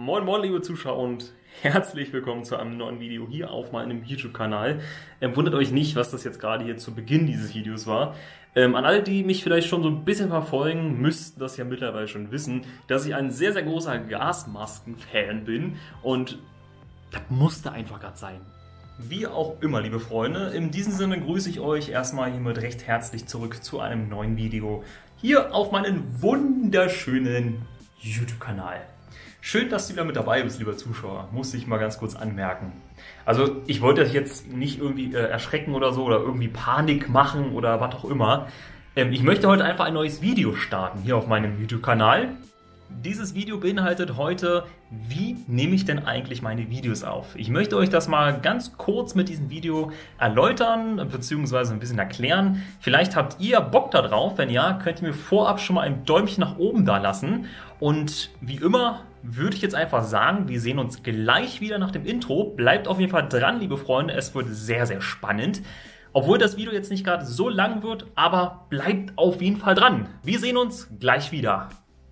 Moin moin liebe Zuschauer und herzlich willkommen zu einem neuen Video hier auf meinem YouTube-Kanal. Wundert euch nicht, was das jetzt gerade hier zu Beginn dieses Videos war. An alle, die mich vielleicht schon so ein bisschen verfolgen, müssten das ja mittlerweile schon wissen, dass ich ein sehr, sehr großer Gasmasken-Fan bin und das musste einfach gerade sein. Wie auch immer, liebe Freunde, in diesem Sinne grüße ich euch erstmal hiermit recht herzlich zurück zu einem neuen Video hier auf meinem wunderschönen YouTube-Kanal. Schön, dass du wieder mit dabei bist, lieber Zuschauer, musste ich mal ganz kurz anmerken. Also ich wollte euch jetzt nicht irgendwie erschrecken oder so oder irgendwie Panik machen oder was auch immer. Ich möchte heute einfach ein neues Video starten hier auf meinem YouTube-Kanal. Dieses Video beinhaltet heute, wie nehme ich denn eigentlich meine Videos auf? Ich möchte euch das mal ganz kurz mit diesem Video erläutern bzw. ein bisschen erklären. Vielleicht habt ihr Bock da drauf, wenn ja, könnt ihr mir vorab schon mal ein Däumchen nach oben da lassen. Und wie immer würde ich jetzt einfach sagen, wir sehen uns gleich wieder nach dem Intro. Bleibt auf jeden Fall dran, liebe Freunde, es wird sehr, sehr spannend. Obwohl das Video jetzt nicht gerade so lang wird, aber bleibt auf jeden Fall dran. Wir sehen uns gleich wieder.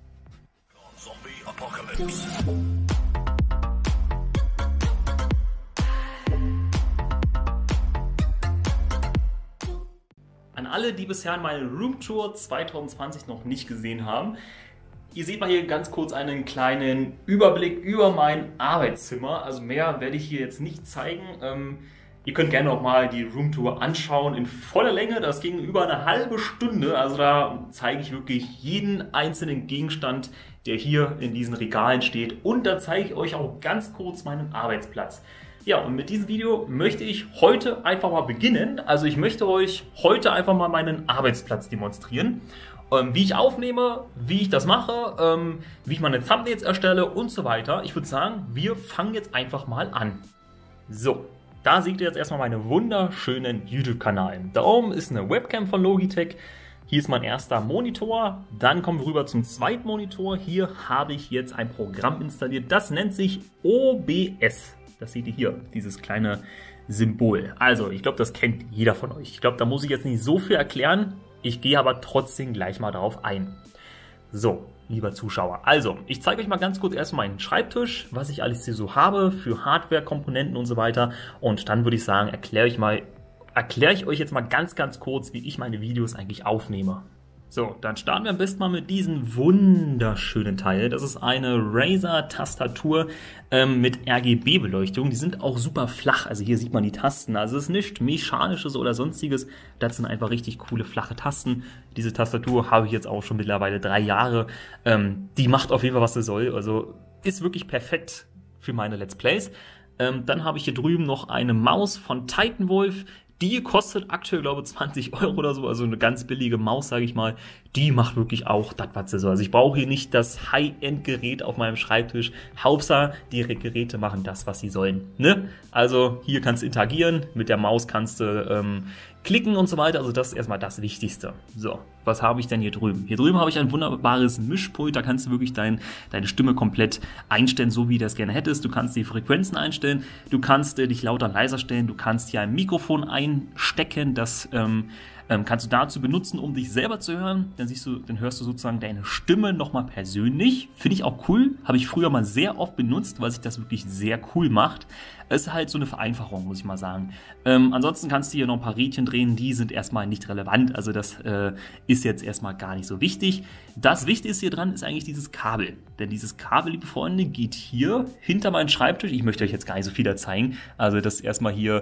An alle, die bisher meine Roomtour 2020 noch nicht gesehen haben, ihr seht mal hier ganz kurz einen kleinen Überblick über mein Arbeitszimmer. Also mehr werde ich hier jetzt nicht zeigen. Ihr könnt gerne auch mal die Roomtour anschauen in voller Länge. Das ging über eine halbe Stunde. Also da zeige ich wirklich jeden einzelnen Gegenstand, der hier in diesen Regalen steht. Und da zeige ich euch auch ganz kurz meinen Arbeitsplatz. Ja, und mit diesem Video möchte ich heute einfach mal beginnen. Also ich möchte euch heute einfach mal meinen Arbeitsplatz demonstrieren. Wie ich aufnehme, wie ich das mache, wie ich meine Thumbnails erstelle und so weiter. Ich würde sagen, wir fangen jetzt einfach mal an. So, da seht ihr jetzt erstmal meinen wunderschönen YouTube-Kanal. Da oben ist eine Webcam von Logitech. Hier ist mein erster Monitor. Dann kommen wir rüber zum zweiten Monitor. Hier habe ich jetzt ein Programm installiert. Das nennt sich OBS. Das seht ihr hier, dieses kleine Symbol. Also, ich glaube, das kennt jeder von euch. Ich glaube, da muss ich jetzt nicht so viel erklären. Ich gehe aber trotzdem gleich mal darauf ein. So, lieber Zuschauer. Also, ich zeige euch mal ganz kurz erstmal meinen Schreibtisch, was ich alles hier so habe für Hardware-Komponenten und so weiter. Und dann würde ich sagen, erkläre ich euch jetzt mal ganz, ganz kurz, wie ich meine Videos eigentlich aufnehme. So, dann starten wir am besten mal mit diesem wunderschönen Teil. Das ist eine Razer-Tastatur mit RGB-Beleuchtung. Die sind auch super flach, also hier sieht man die Tasten. Also es ist nichts Mechanisches oder sonstiges. Das sind einfach richtig coole, flache Tasten. Diese Tastatur habe ich jetzt auch schon mittlerweile 3 Jahre. Die macht auf jeden Fall, was sie soll. Also ist wirklich perfekt für meine Let's Plays. Dann habe ich hier drüben noch eine Maus von Titanwolf. Die kostet aktuell, glaube ich, 20 € oder so, also eine ganz billige Maus, sage ich mal. Die macht wirklich auch das, was sie soll. Also ich brauche hier nicht das High-End-Gerät auf meinem Schreibtisch. Hauptsache, die Geräte machen das, was sie sollen. Ne? Also hier kannst du interagieren, mit der Maus kannst du klicken und so weiter. Also das ist erstmal das Wichtigste. So, was habe ich denn hier drüben? Hier drüben habe ich ein wunderbares Mischpult. Da kannst du wirklich deine Stimme komplett einstellen, so wie du das gerne hättest. Du kannst die Frequenzen einstellen. Du kannst dich lauter und leiser stellen. Du kannst hier ein Mikrofon einstecken. Das kannst du dazu benutzen, um dich selber zu hören. Dann hörst du sozusagen deine Stimme nochmal persönlich. Finde ich auch cool. Habe ich früher mal sehr oft benutzt, weil sich das wirklich sehr cool macht. Es ist halt so eine Vereinfachung, muss ich mal sagen. Ansonsten kannst du hier noch ein paar Rädchen drehen, die sind erstmal nicht relevant. Also das ist jetzt erstmal gar nicht so wichtig. Das Wichtigste hier dran ist eigentlich dieses Kabel. Denn dieses Kabel, liebe Freunde, geht hier hinter meinen Schreibtisch. Ich möchte euch jetzt gar nicht so viel da zeigen. Also das ist erstmal hier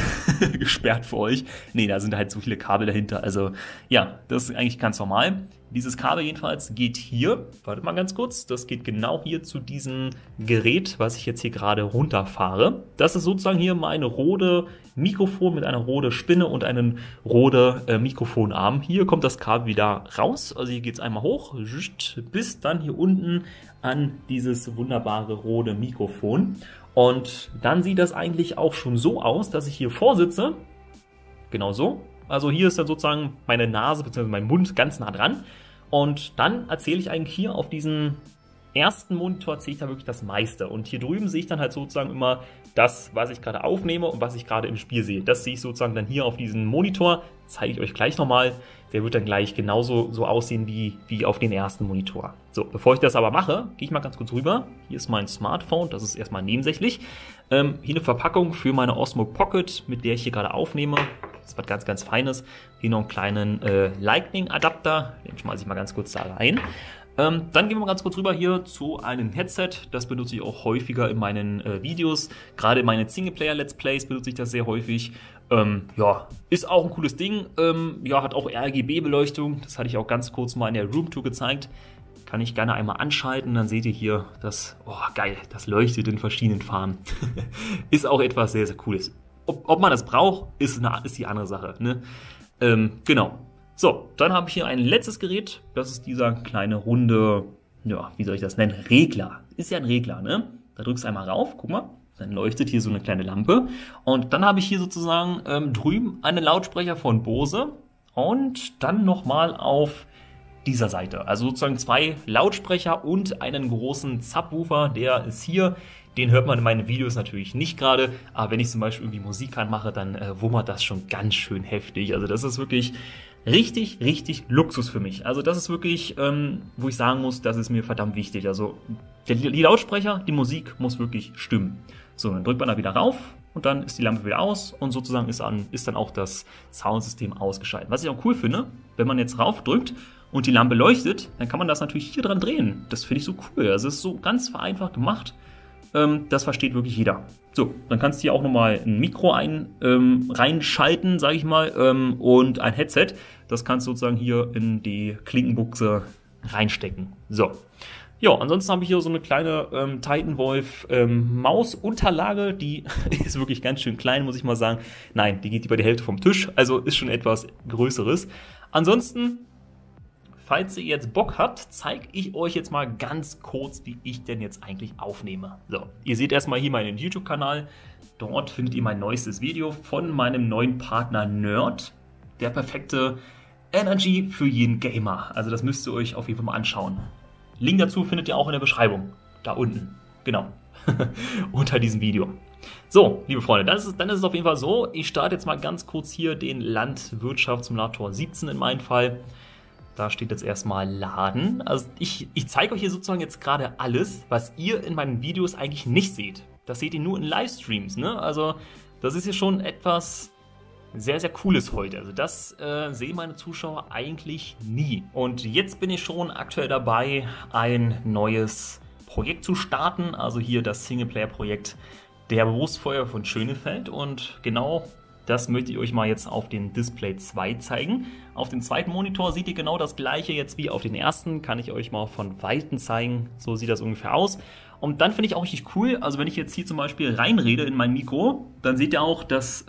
gesperrt für euch. Nee, da sind halt so viele Kabel dahinter. Also ja, das ist eigentlich ganz normal. Dieses Kabel jedenfalls geht hier, wartet mal ganz kurz, das geht genau hier zu diesem Gerät, was ich jetzt hier gerade runterfahre. Das ist sozusagen hier mein Rode Mikrofon mit einer Rode Spinne und einem Rode Mikrofonarm. Hier kommt das Kabel wieder raus, also hier geht es einmal hoch, bis dann hier unten an dieses wunderbare Rode Mikrofon. Und dann sieht das eigentlich auch schon so aus, dass ich hier vorsitze, genau so. Also hier ist dann sozusagen meine Nase bzw. mein Mund ganz nah dran. Und dann erzähle ich eigentlich hier auf diesem ersten Monitor, sehe ich da wirklich das meiste. Und hier drüben sehe ich dann halt sozusagen immer das, was ich gerade aufnehme und was ich gerade im Spiel sehe. Das sehe ich sozusagen dann hier auf diesem Monitor. Zeige ich euch gleich nochmal. Der wird dann gleich genauso so aussehen wie auf den ersten Monitor. So, bevor ich das aber mache, gehe ich mal ganz kurz rüber. Hier ist mein Smartphone, das ist erstmal nebensächlich. Hier eine Verpackung für meine Osmo Pocket, mit der ich hier gerade aufnehme. Das ist was ganz, ganz Feines. Hier noch einen kleinen Lightning-Adapter. Den schmeiße ich mal ganz kurz da rein. Dann gehen wir mal ganz kurz rüber hier zu einem Headset. Das benutze ich auch häufiger in meinen Videos. Gerade in meinen Singleplayer-Let's Plays benutze ich das sehr häufig. Ja, ist auch ein cooles Ding. Ja, hat auch RGB-Beleuchtung. Das hatte ich auch ganz kurz mal in der Roomtour gezeigt. Kann ich gerne einmal anschalten. Dann seht ihr hier, das, oh geil, das leuchtet in verschiedenen Farben. Ist auch etwas sehr, sehr Cooles. Ob man das braucht, ist die andere Sache. Ne? Genau. So, dann habe ich hier ein letztes Gerät. Das ist dieser kleine runde, ja, wie soll ich das nennen? Regler. Ist ja ein Regler, ne? Da drückst du einmal rauf, guck mal. Dann leuchtet hier so eine kleine Lampe. Und dann habe ich hier sozusagen drüben einen Lautsprecher von Bose. Und dann nochmal auf dieser Seite. Also sozusagen 2 Lautsprecher und einen großen Subwoofer. Der ist hier. Den hört man in meinen Videos natürlich nicht gerade. Aber wenn ich zum Beispiel irgendwie Musik anmache, dann wummert das schon ganz schön heftig. Also das ist wirklich richtig, richtig Luxus für mich. Also das ist wirklich, wo ich sagen muss, das ist mir verdammt wichtig. Also die Lautsprecher, die Musik muss wirklich stimmen. So, dann drückt man da wieder rauf und dann ist die Lampe wieder aus und sozusagen ist dann auch das Soundsystem ausgeschaltet. Was ich auch cool finde, wenn man jetzt rauf drückt und die Lampe leuchtet, dann kann man das natürlich hier dran drehen. Das finde ich so cool. Also es ist so ganz vereinfacht gemacht. Das versteht wirklich jeder. So, dann kannst du hier auch nochmal ein Mikro reinschalten, sage ich mal, und ein Headset. Das kannst du sozusagen hier in die Klinkenbuchse reinstecken. So. Ja, ansonsten habe ich hier so eine kleine Titanwolf Mausunterlage. Die ist wirklich ganz schön klein, muss ich mal sagen. Nein, die geht über die Hälfte vom Tisch, also ist schon etwas Größeres. Ansonsten, falls ihr jetzt Bock habt, zeige ich euch jetzt mal ganz kurz, wie ich denn jetzt eigentlich aufnehme. So, ihr seht erstmal hier meinen YouTube-Kanal. Dort findet ihr mein neuestes Video von meinem neuen Partner Nerd. Der perfekte Energy für jeden Gamer. Also das müsst ihr euch auf jeden Fall mal anschauen. Link dazu findet ihr auch in der Beschreibung. Da unten. Genau. Unter diesem Video. So, liebe Freunde, dann ist es auf jeden Fall so. Ich starte jetzt mal ganz kurz hier den Landwirtschaftssimulator 17 in meinem Fall. Da steht jetzt erstmal Laden. Also ich zeige euch hier sozusagen jetzt gerade alles, was ihr in meinen Videos eigentlich nicht seht. Das seht ihr nur in Livestreams, ne? Also das ist ja schon etwas sehr, sehr Cooles heute. Also das sehen meine Zuschauer eigentlich nie. Und jetzt bin ich schon aktuell dabei, ein neues Projekt zu starten. Also hier das Singleplayer-Projekt Der Berufsfeuer von Schönefeld. Und genau das möchte ich euch mal jetzt auf dem Display 2 zeigen. Auf dem zweiten Monitor seht ihr genau das gleiche jetzt wie auf den ersten. Kann ich euch mal von Weitem zeigen. So sieht das ungefähr aus. Und dann finde ich auch richtig cool, also wenn ich jetzt hier zum Beispiel reinrede in mein Mikro, dann seht ihr auch, dass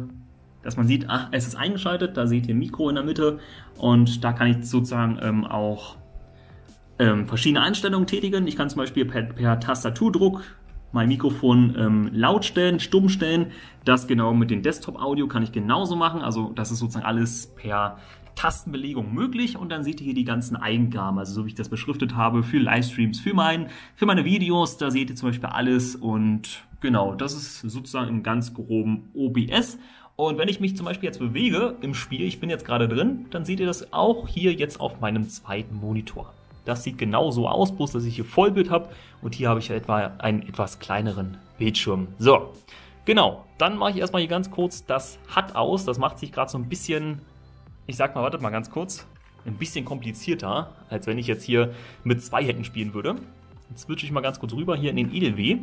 man sieht, es ist eingeschaltet, da seht ihr Mikro in der Mitte und da kann ich sozusagen auch verschiedene Einstellungen tätigen. Ich kann zum Beispiel per Tastaturdruck mein Mikrofon laut stellen, stumm stellen. Das genau mit dem Desktop-Audio kann ich genauso machen. Also das ist sozusagen alles per Tastenbelegung möglich. Und dann seht ihr hier die ganzen Eingaben, also so wie ich das beschriftet habe, für Livestreams, für meine Videos. Da seht ihr zum Beispiel alles und genau, das ist sozusagen im ganz groben OBS. Und wenn ich mich zum Beispiel jetzt bewege im Spiel, ich bin jetzt gerade drin, dann seht ihr das auch hier jetzt auf meinem zweiten Monitor. Das sieht genau so aus, bloß dass ich hier Vollbild habe und hier habe ich etwa einen etwas kleineren Bildschirm. So, genau, dann mache ich erstmal hier ganz kurz das HUD aus. Das macht sich gerade so ein bisschen, ich sag mal, wartet mal ganz kurz, ein bisschen komplizierter, als wenn ich jetzt hier mit 2 Händen spielen würde. Jetzt switche ich mal ganz kurz rüber hier in den IDLW.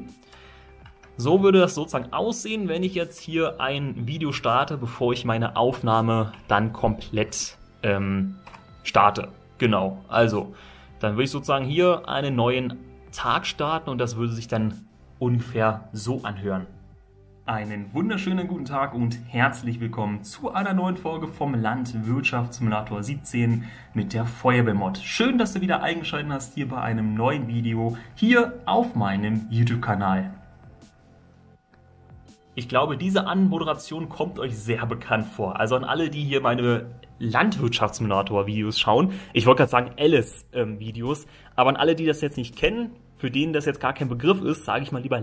So würde das sozusagen aussehen, wenn ich jetzt hier ein Video starte, bevor ich meine Aufnahme dann komplett starte. Genau, also dann würde ich sozusagen hier einen neuen Tag starten und das würde sich dann ungefähr so anhören. Einen wunderschönen guten Tag und herzlich willkommen zu einer neuen Folge vom Landwirtschaftssimulator 17 mit der Feuerwehrmod. Schön, dass du wieder eingeschaltet hast hier bei einem neuen Video hier auf meinem YouTube-Kanal. Ich glaube, diese Anmoderation kommt euch sehr bekannt vor. Also an alle, die hier meine Landwirtschaftssimulator-Videos schauen. Ich wollte gerade sagen Alice-Videos. Aber an alle, die das jetzt nicht kennen, für den das jetzt gar kein Begriff ist, sage ich mal lieber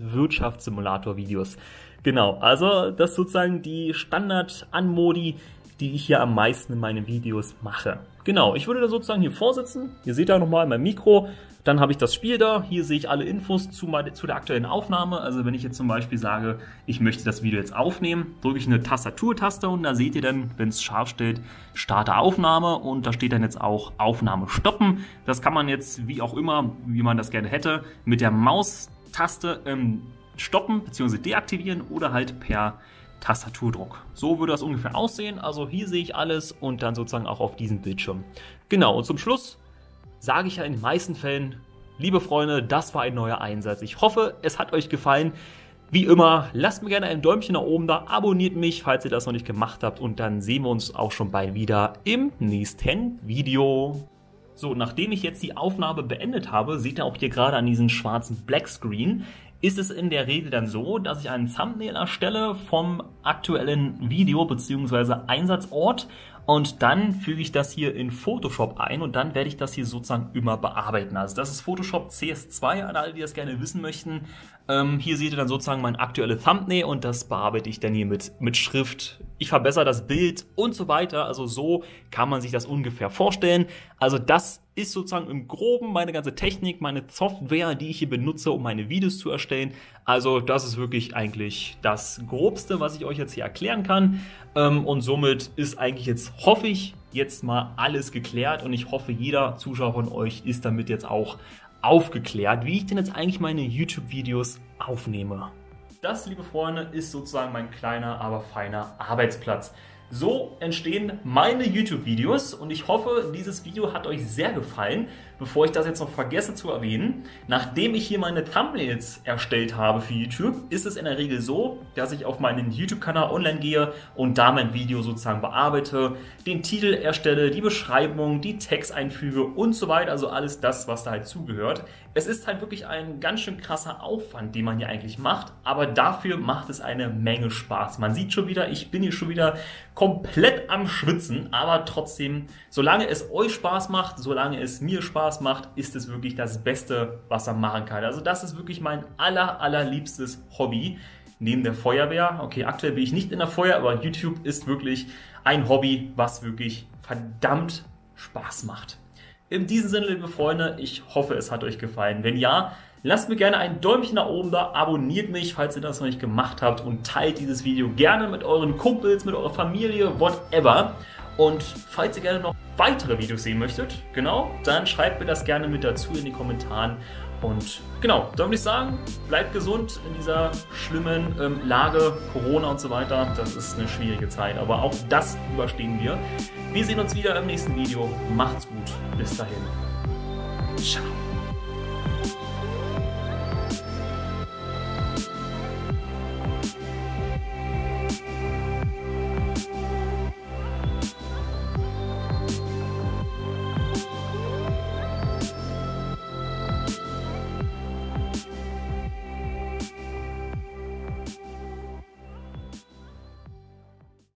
Landwirtschaftssimulator-Videos. Genau, also das ist sozusagen die Standard-Anmodi, die ich hier am meisten in meinen Videos mache. Genau, ich würde da sozusagen hier vorsitzen. Ihr seht da nochmal mein Mikro. Dann habe ich das Spiel da. Hier sehe ich alle Infos zu der aktuellen Aufnahme. Also wenn ich jetzt zum Beispiel sage, ich möchte das Video jetzt aufnehmen, drücke ich eine Tastaturtaste und da seht ihr dann, wenn es scharf stellt, starte Aufnahme und da steht dann jetzt auch Aufnahme stoppen. Das kann man jetzt, wie auch immer, wie man das gerne hätte, mit der Maustaste stoppen bzw. deaktivieren oder halt per Tastaturdruck. So würde das ungefähr aussehen. Also hier sehe ich alles und dann sozusagen auch auf diesem Bildschirm. Genau, und zum Schluss sage ich ja in den meisten Fällen, liebe Freunde, das war ein neuer Einsatz. Ich hoffe, es hat euch gefallen. Wie immer, lasst mir gerne ein Däumchen nach oben da, abonniert mich, falls ihr das noch nicht gemacht habt und dann sehen wir uns auch schon bald wieder im nächsten Video. So, nachdem ich jetzt die Aufnahme beendet habe, seht ihr auch hier gerade an diesem schwarzen Blackscreen, ist es in der Regel dann so, dass ich einen Thumbnail erstelle vom aktuellen Video bzw. Einsatzort und dann füge ich das hier in Photoshop ein und dann werde ich das hier sozusagen immer bearbeiten. Also das ist Photoshop CS2 an alle, die das gerne wissen möchten. Hier seht ihr dann sozusagen mein aktuelles Thumbnail und das bearbeite ich dann hier mit Schrift. Ich verbessere das Bild und so weiter. Also so kann man sich das ungefähr vorstellen. Also das ist sozusagen im Groben meine ganze Technik, meine Software, die ich hier benutze, um meine Videos zu erstellen. Also das ist wirklich eigentlich das Grobste, was ich euch jetzt hier erklären kann. Und somit ist eigentlich jetzt, hoffe ich, jetzt mal alles geklärt. Und ich hoffe, jeder Zuschauer von euch ist damit jetzt auch aufgeklärt, wie ich denn jetzt eigentlich meine YouTube-Videos aufnehme. Das, liebe Freunde, ist sozusagen mein kleiner, aber feiner Arbeitsplatz. So entstehen meine YouTube-Videos und ich hoffe, dieses Video hat euch sehr gefallen. Bevor ich das jetzt noch vergesse zu erwähnen, nachdem ich hier meine Thumbnails erstellt habe für YouTube, ist es in der Regel so, dass ich auf meinen YouTube-Kanal online gehe und da mein Video sozusagen bearbeite, den Titel erstelle, die Beschreibung, die Text einfüge und so weiter, also alles das, was da halt zugehört. Es ist halt wirklich ein ganz schön krasser Aufwand, den man hier eigentlich macht, aber dafür macht es eine Menge Spaß. Man sieht schon wieder, ich bin hier schon wieder komplett am Schwitzen, aber trotzdem, solange es euch Spaß macht, solange es mir Spaß macht, ist es wirklich das Beste, was man machen kann. Also das ist wirklich mein allerliebstes Hobby neben der Feuerwehr. Okay, aktuell bin ich nicht in der Feuer, aber YouTube ist wirklich ein Hobby, was wirklich verdammt Spaß macht. In diesem Sinne, liebe Freunde, ich hoffe, es hat euch gefallen. Wenn ja, lasst mir gerne ein Däumchen nach oben da, abonniert mich, falls ihr das noch nicht gemacht habt und teilt dieses Video gerne mit euren Kumpels, mit eurer Familie, whatever. Und falls ihr gerne noch weitere Videos sehen möchtet, genau, dann schreibt mir das gerne mit dazu in die Kommentaren. Und genau, dann würde ich sagen, bleibt gesund in dieser schlimmen Lage, Corona und so weiter. Das ist eine schwierige Zeit, aber auch das überstehen wir. Wir sehen uns wieder im nächsten Video. Macht's gut. Bis dahin. Ciao.